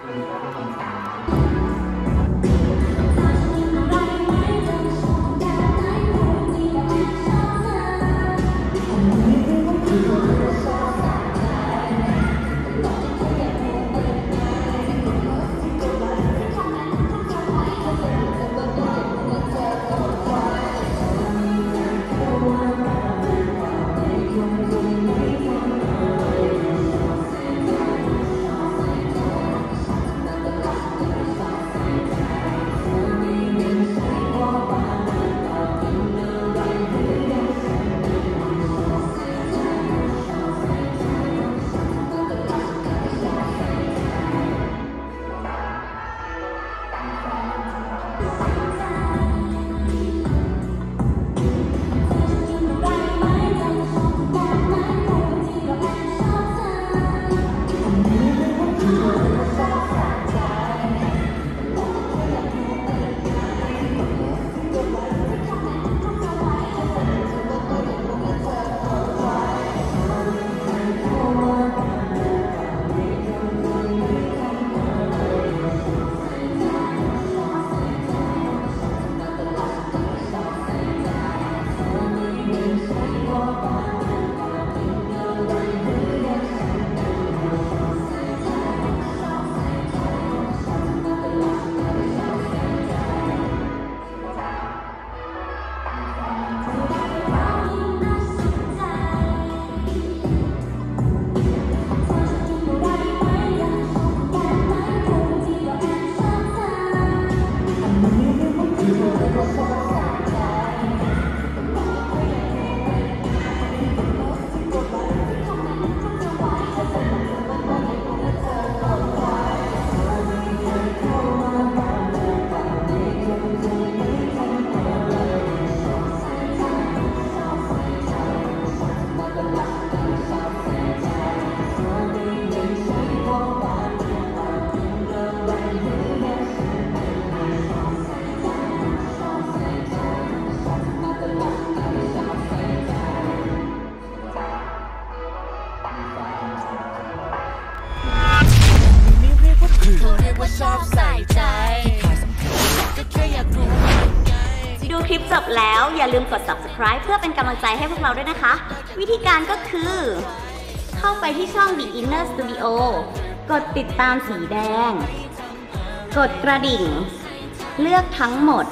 ชอบใส่ใจก็แค่อยากรู้ดูคลิปจบแล้วอย่าลืมกด subscribe เพื่อเป็นกำลังใจให้พวกเราด้วยนะคะ วิธีการก็คือเข้าไปที่ช่อง The Inner Studio กดติดตามสีแดงกดกระดิ่งเลือกทั้งหมด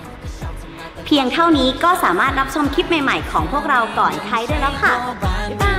เพียงเท่านี้ก็สามารถรับชมคลิปใหม่ๆของพวกเราก่อนใครได้แล้วค่ะบ๊ายบาย